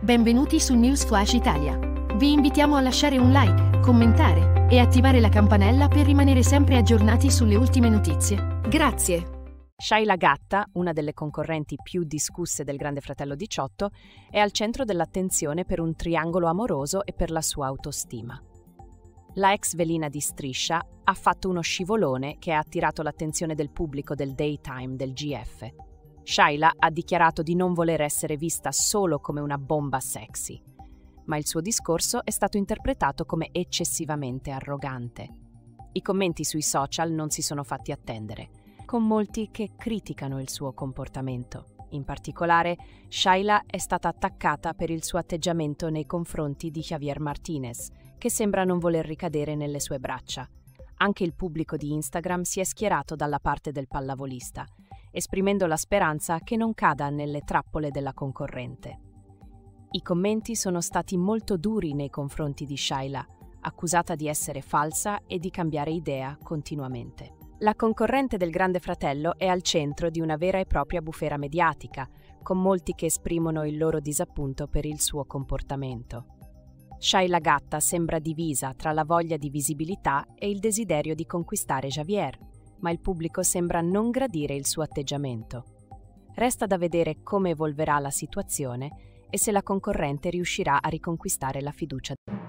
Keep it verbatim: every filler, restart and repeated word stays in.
Benvenuti su News Flash Italia. Vi invitiamo a lasciare un like, commentare e attivare la campanella per rimanere sempre aggiornati sulle ultime notizie. Grazie. Shaila Gatta, una delle concorrenti più discusse del Grande Fratello diciotto, è al centro dell'attenzione per un triangolo amoroso e per la sua autostima. La ex velina di Striscia ha fatto uno scivolone che ha attirato l'attenzione del pubblico del daytime del G F. Shaila ha dichiarato di non voler essere vista solo come una bomba sexy, ma il suo discorso è stato interpretato come eccessivamente arrogante. I commenti sui social non si sono fatti attendere, con molti che criticano il suo comportamento. In particolare, Shaila è stata attaccata per il suo atteggiamento nei confronti di Javier Martinez, che sembra non voler ricadere nelle sue braccia. Anche il pubblico di Instagram si è schierato dalla parte del pallavolista, esprimendo la speranza che non cada nelle trappole della concorrente. I commenti sono stati molto duri nei confronti di Shaila, accusata di essere falsa e di cambiare idea continuamente. La concorrente del Grande Fratello è al centro di una vera e propria bufera mediatica, con molti che esprimono il loro disappunto per il suo comportamento. Shaila Gatta sembra divisa tra la voglia di visibilità e il desiderio di conquistare Javier, ma il pubblico sembra non gradire il suo atteggiamento. Resta da vedere come evolverà la situazione e se la concorrente riuscirà a riconquistare la fiducia.